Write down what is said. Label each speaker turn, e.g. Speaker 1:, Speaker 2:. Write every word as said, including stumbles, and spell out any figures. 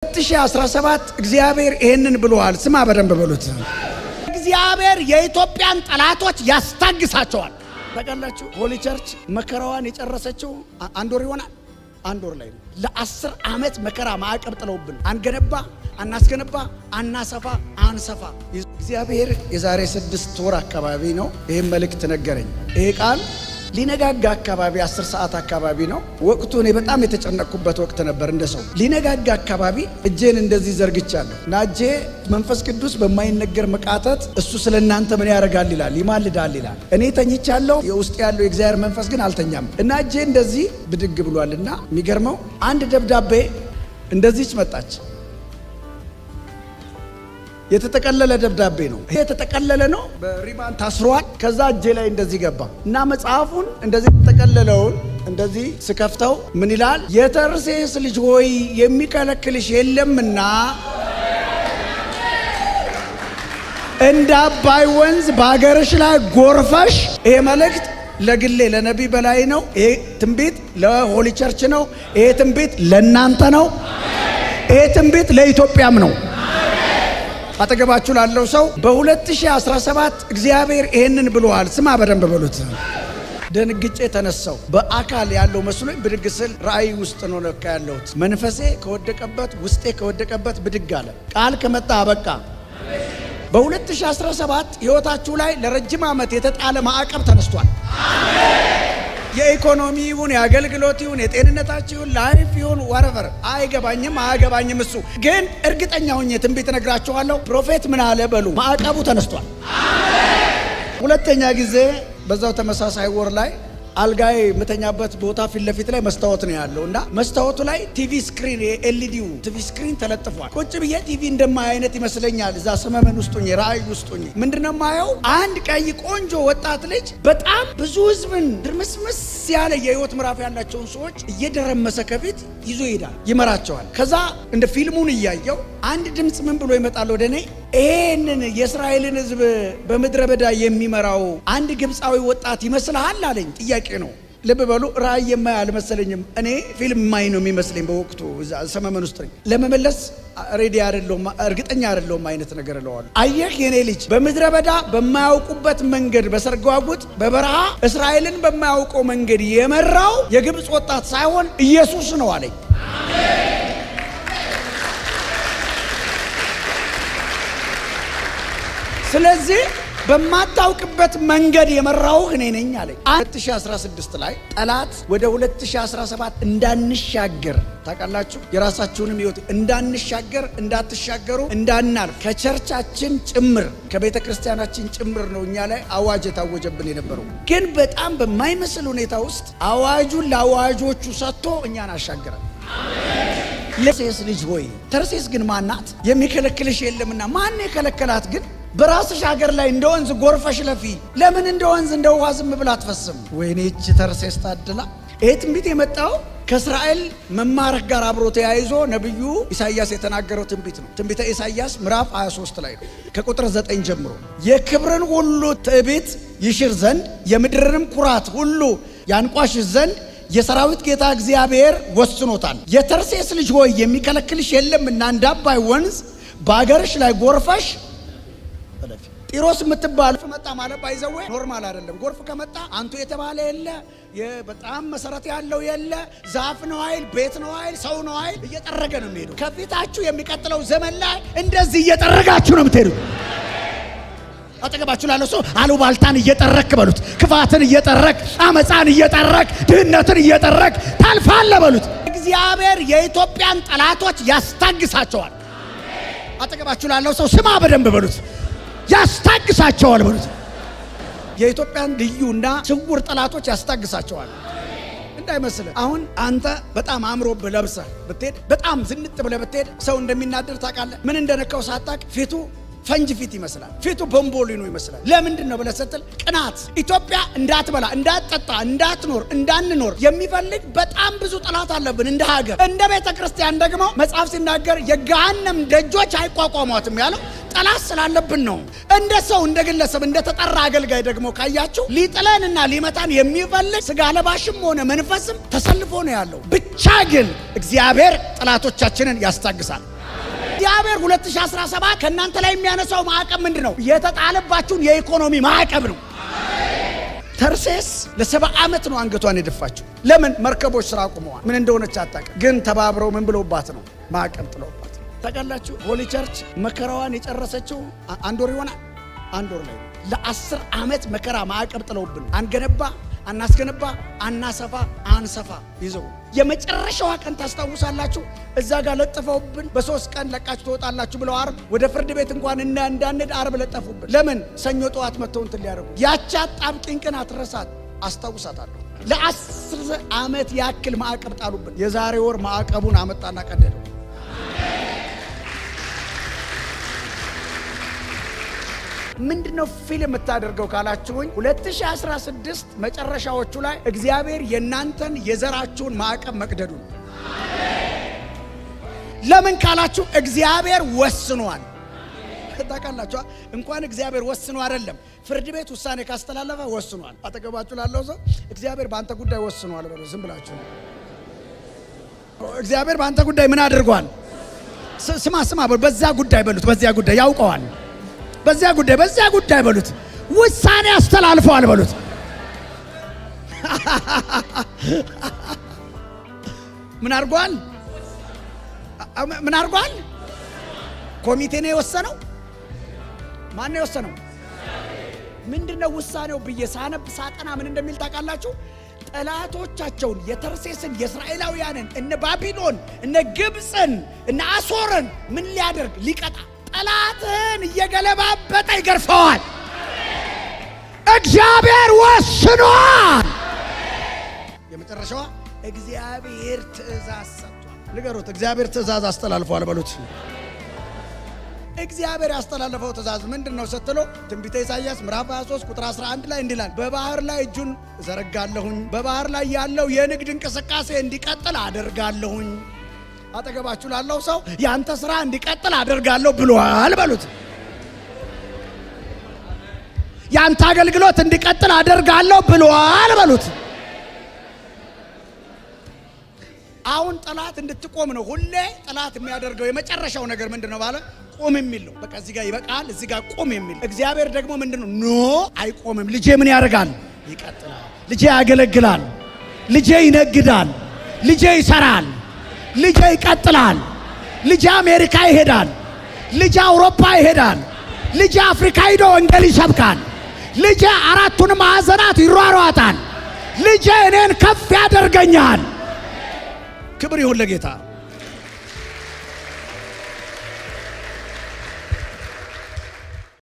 Speaker 1: ሁለት ሺህ አስራ ሰባት እግዚአብሔር ይሄንን ብሏል። ስማ በደንብ በሉት። እግዚአብሔር የኢትዮጵያን ጠላቶች ያስታግሳቸዋል። ታውቃላችሁ ሆሊ ቸርች መከራዋን የጨረሰችው አንድ ወር ይሆናል። አንድ ወር ላይ ነው። ለአስር አመት መከራ ማዕቀብ ጥለውብን አንገነባ አናስገነባ አናሰፋ አንሰፋ እግዚአብሔር የዛሬ ስድስት ወር አካባቢ ነው ይሄን መልእክት ነገረኝ። ይሄ ቃል ሊነጋጋ አካባቢ አስር ሰዓት አካባቢ ነው ወቅቱ። እኔ በጣም የተጨነቅኩበት ወቅት ነበር። እንደሰው ሊነጋጋ አካባቢ እጄን እንደዚህ ዘርግቻለሁ እና እጄ መንፈስ ቅዱስ በማይነገር መቃተት እሱ ስለናንተ ምን ያረጋል ይላል ይማልዳል ይላል። እኔ ተኝቻለሁ የውስጥ ያለው የእግዚአብሔር መንፈስ ግን አልተኛም እና እጄ እንደዚህ ብድግ ብሏልና የሚገርመው አንድ ደብዳቤ እንደዚህች መጣች። የተጠቀለለ ደብዳቤ ነው። ይሄ የተጠቀለለ ነው በሪባን ታስሯል። ከዛ እጄ ላይ እንደዚህ ገባ እና መጽሐፉን እንደዚህ ተጠቀለለውን እንደዚህ ስከፍተው ምን ይላል? የተርሴስ ልጅ ሆይ የሚከለክልሽ የለምና እንደ አባይ ወንዝ ባገርሽ ላይ ጎርፈሽ። ይሄ መልእክት ለግሌ ለነቢ በላይ ነው። ይሄ ትንቢት ለሆሊ ቸርች ነው። ይሄ ትንቢት ለናንተ ነው። ይሄ ትንቢት ለኢትዮጵያም ነው። አጠገባችሁ ላለው ሰው በ2017 እግዚአብሔር ይሄንን ብሏል። ስማ በደንብ በሉት። ደንግጬ ተነሳው። በአካል ያለው መስሎኝ ብድግ ስል ራእይ ውስጥ ነው ለካ ያለሁት። መንፈሴ ከወደቀበት ውስጤ ከወደቀበት ብድግ አለ። ቃል ከመጣ አበቃ። በ2017 ህይወታችሁ ላይ ለረጅም ዓመት የተጣለ ማዕቀብ ተነስቷል። አሜን። የኢኮኖሚ ይሁን የአገልግሎት ይሁን የጤንነታችሁ ይሁን ላይፍ ይሁን whatever አይገባኝም አያገባኝም እሱ ግን እርግጠኛ ሆኜ ትንቢት ነግራችኋለሁ። ፕሮፌት ምን አለ በሉ ማዕቀቡ ተነስቷል። አሜን። ሁለተኛ ጊዜ በዛው ተመሳሳይ ወር ላይ አልጋይ መተኛበት ቦታ ፊት ለፊት ላይ መስታወት ነው ያለውና መስታወቱ ላይ ቲቪ ስክሪን ኤልኢዲው ቲቪ ስክሪን ተለጥፏል። ቁጭ ብዬ ቲቪ እንደማይ አይነት ይመስለኛል። እዛ ሰመመን ውስጡኝ ራእይ ውስጡኝ ምንድነው ማየው? አንድ ቀይ ቆንጆ ወጣት ልጅ በጣም ብዙ ህዝብን ድርምስምስ ያለ የህይወት ምዕራፍ ያላቸውን ሰዎች እየደረመሰ ከፊት ይዞ ይሄዳል፣ ይመራቸዋል። ከዛ እንደ ፊልሙን እያየው አንድ ድምጽ ምን ብሎ ይመጣል ወደኔ? ይሄንን የእስራኤልን ህዝብ በመድረ በዳ የሚመራው አንድ ግብጻዊ ወጣት ይመስልሃል አለኝ። ጥያቄ ነው። ልብ በሉ ራእይ የማይ አልመሰለኝም። እኔ ፊልም ማይ ነው የሚመስለኝ በወቅቱ ሰመመን ውስጥ ነኝ። ለመመለስ ሬዲ አይደለም እርግጠኛ አይደለም አይነት ነገር ለዋል። አየህ የኔ ልጅ በመድረ በዳ በማያውቁበት መንገድ በሰርጓጉት በበረሃ እስራኤልን በማያውቀው መንገድ የመራው የግብጽ ወጣት ሳይሆን ኢየሱስ ነው አለኝ። አሜን። ስለዚህ በማታውቅበት መንገድ የመራው እኔ ነኝ አለኝ። ሁለት ሺህ አስራ ስድስት ላይ ጠላት ወደ ሁለት ሺህ አስራ ሰባት እንዳንሻገር ታውቃላችሁ የራሳችሁንም ህይወት እንዳንሻገር እንዳትሻገሩ እንዳናልፍ ከቸርቻችን ጭምር ከቤተ ክርስቲያናችን ጭምር ነው እኛ ላይ አዋጅ ታወጀብን የነበረው። ግን በጣም በማይመስል ሁኔታ ውስጥ አዋጁን ለአዋጆቹ ሰጥቶ እኛን አሻገራል። አሜን። ለሴስ ልጅ ሆይ ተርሴስ ግን ማናት? የሚከለክልሽ የለምና ማን የከለከላት? ግን በራስሽ ሀገር ላይ እንደ ወንዝ ጎርፈሽ ለፊ። ለምን እንደ ወንዝ እንደ ውሃ ዝም ብላ አትፈስም? ወይኔ እቺ ተርሴስ ታድላ። ይሄ ትንቢት የመጣው ከእስራኤል መማረክ ጋር አብሮ ተያይዞ ነብዩ ኢሳይያስ የተናገረው ትንቢት ነው። ትንቢተ ኢሳይያስ ምዕራፍ ሃያ ሶስት ላይ ነው ከቁጥር ዘጠኝ ጀምሮ የክብርን ሁሉ ትዕቢት ይሽር ዘንድ የምድርንም ኩራት ሁሉ ያንቋሽ ዘንድ የሰራዊት ጌታ እግዚአብሔር ወስኖታል። የተርሴስ ልጅ ሆይ የሚከለክልሽ የለምና እንደ አባይ ወንዝ ባገርሽ ላይ ጎርፈሽ ለፊ። ጢሮስ የምትባል መጣ ማለት ባይዘው ኖርማል አይደለም። ጎርፍ ከመጣ አንቱ የተባለ የለ በጣም መሰረት ያለው የለ ዛፍ ነው አይል ቤት ነው አይል ሰው ነው አይል እየጠረገ ነው የሚሄደው። ከፊታችሁ የሚቀጥለው ዘመን ላይ እንደዚህ እየጠረጋችሁ ነው የምትሄዱት። አጠገባችሁ ላለው ሰው አሉባልታን እየጠረክ በሉት፣ ክፋትን እየጠረክ አመፃን እየጠረክ ድህነትን እየጠረክ ታልፋለህ በሉት። እግዚአብሔር የኢትዮጵያን ጠላቶች ያስታግሳቸዋል። አጠገባችሁ ላለው ሰው ስማ በደንብ በሉት፣ ያስታግሳቸዋል በሉት። የኢትዮጵያን ልዩና ስውር ጠላቶች ያስታግሳቸዋል። እንዳይመስልህ አሁን አንተ በጣም አምሮብህ ለብሰህ ብትሄድ በጣም ዝንጥ ብለህ ብትሄድ ሰው እንደሚናደር ታውቃለህ። ምን እንደነካው ሳታውቅ ፊቱ ፈንጅ ፊት ይመስላል፣ ፊቱ ቦምቦሊኖ ይመስላል። ለምንድን ነው ብለህ ስትል ቅናት። ኢትዮጵያ እንዳትበላ እንዳትጠጣ እንዳትኖር እንዳንኖር የሚፈልግ በጣም ብዙ ጠላት አለብን እንደ ሀገር። እንደ ቤተ ክርስቲያን ደግሞ መጽሐፍ ሲናገር የገሃነም ደጆች አይቋቋሟትም ያለው ጠላት ስላለብን ነው። እንደ ሰው እንደ ግለሰብ እንደ ተጠራ አገልጋይ ደግሞ ካያችሁ ሊጥለንና ሊመታን የሚፈልግ ስጋ ለባሽም ሆነ መንፈስም ተሰልፎ ነው ያለው። ብቻ ግን እግዚአብሔር ጠላቶቻችንን ያስታግሳል። እግዚአብሔር ሁለት ሺህ አስራ ሰባት ከናንተ ላይ የሚያነሳው ማዕቀብ ምንድነው? የተጣለባችሁን የኢኮኖሚ ማዕቀብ ነው። ተርሴስ ለሰባ ዓመት ነው አንገቷን የደፋችው። ለምን? መርከቦች ስራ ቆመዋል። ምን እንደሆነች አታውቅም። ግን ተባብረው ምን ብለውባት ነው? ማዕቀብ ጥለውባት። ታውቃላችሁ ሆሊ ቸርች መከራዋን የጨረሰችው አንድ ወር ይሆናል። አንድ ወር ላይ ለአስር ዓመት መከራ ማዕቀብ ጥለውብን አንገነባ አናስገነባ አናሰፋ አንሰፋ ይዘው የመጨረሻው ቀን ታስታውሳላችሁ። እዛ ጋር ለጥፈውብን በሶስት ቀን ለቃችሁ ትወጣላችሁ ብለው አርብ ወደ ፍርድ ቤት እንኳን እና እንዳንድ አርብ ለጠፉብን። ለምን? ሰኞ ጠዋት መተው እንትን ሊያደርጉ ያቻ ጣብቂኝ ቀን አትረሳት አስታውሳታለሁ። ለአስር ዓመት ያክል ማዕቀብ ጣሉብን። የዛሬ ወር ማዕቀቡን አመጣና ቀደደው። ምንድነው ፊልም የምታደርገው ካላችሁኝ ሁለት ሺህ አስራ ስድስት መጨረሻዎቹ ላይ እግዚአብሔር የናንተን የዘራችሁን ማዕቀብ መቅደዱ ነው። ለምን ካላችሁ እግዚአብሔር ወስኗል። ታውቃላችሁ እንኳን እግዚአብሔር ወስኖ አይደለም ፍርድ ቤት ውሳኔ ካስተላለፈ ወስኗል። አጠገባችሁ ላለው ሰው እግዚአብሔር ባንተ ጉዳይ ወስኗል በሉ። ዝም ብላችሁ እግዚአብሔር ባንተ ጉዳይ ምን አድርጓል? ስማ ስማ በዛ ጉዳይ በሉት። በዚያ ጉዳይ ያውቀዋል። በዚያ ጉዳይ በዚያ ጉዳይ በሉት። ውሳኔ አስተላልፈዋል በሉት። ምን አርጓል? ምን አርጓል? ኮሚቴ ነው የወሰነው። ማን ነው የወሰነው? ምንድነው ውሳኔው? በየሳነብ ሳጠና ምን እንደሚል ታውቃላችሁ? ጠላቶቻቸውን የተርሴስን የእስራኤላውያንን እነ ባቢሎን እነ ግብጽን እነ አሶርን ምን ሊያደርግ ሊቀጣ ጠላትን እየገለባበጠ ይገርፈዋል። እግዚአብሔር ወስኗል። የመጨረሻው እግዚአብሔር ትእዛዝ ሰጥቷል። ንገሩት እግዚአብሔር ትእዛዝ አስተላልፏል በሉት። እግዚአብሔር ያስተላለፈው ትእዛዝ ምንድነው ስትለው ትንቢተ ኢሳይያስ ምዕራፍ ሃያ ሶስት ቁጥር አስራ አንድ ላይ እንዲላል በባህር ላይ እጁን ዘረጋለሁኝ፣ በባህር ላይ ያለው የንግድ እንቅስቃሴ እንዲቀጥል አደርጋለሁኝ። አጠገባችሁ ላለው ሰው ያንተ ስራ እንዲቀጥል አደርጋለሁ ብሏል በሉት። ያንተ አገልግሎት እንዲቀጥል አደርጋለሁ ብሏል በሉት። አሁን ጠላት እንድትቆም ነው ሁሌ ጠላት የሚያደርገው። የመጨረሻው ነገር ምንድነው ባለ ቆም የሚል ነው። በቃ እዚህ ጋር ይበቃል፣ እዚህ ጋር ቆም የሚል። እግዚአብሔር ደግሞ ምንድነው ኖ አይቆምም። ልጄ ምን ያደርጋል? ይቀጥላል። ልጄ ያገለግላል፣ ልጄ ይነግዳል፣ ልጄ ይሰራል፣ ልጄ ይቀጥላል። ልጄ አሜሪካ ይሄዳል፣ ልጄ አውሮፓ ይሄዳል፣ ልጄ አፍሪካ ሄዶ ወንጌል ይሰብካል፣ ልጄ አራቱን ማዕዘናት ይሯሯጣል፣ ልጄ እኔን ከፍ ያደርገኛል። ክብር ይሁን ለጌታ።